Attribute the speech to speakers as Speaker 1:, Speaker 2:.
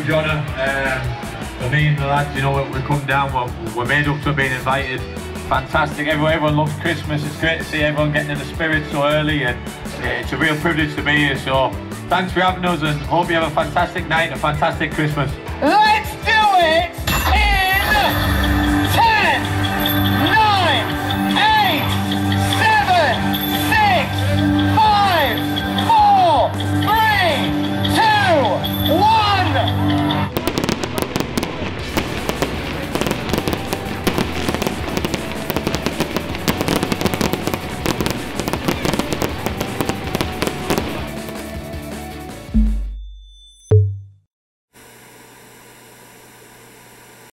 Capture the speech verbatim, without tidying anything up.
Speaker 1: huge honour um, for me and the lads. You know, we're coming down, we're, we're made up to being invited. Fantastic, everyone, everyone loves Christmas. It's great to see everyone getting in the spirit so early, and yeah, it's a real privilege to be here. So thanks for having us, and hope you have a fantastic night, a fantastic Christmas.
Speaker 2: Let's do it!